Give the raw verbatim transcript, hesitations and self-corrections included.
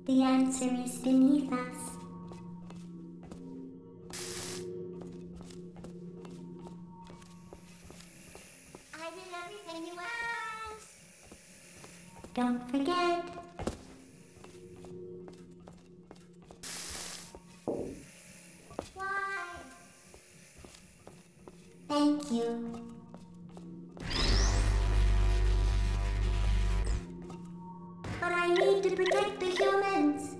The answer is beneath us. I did everything you asked. Don't forget. Why? Thank you. But I need to protect the humans.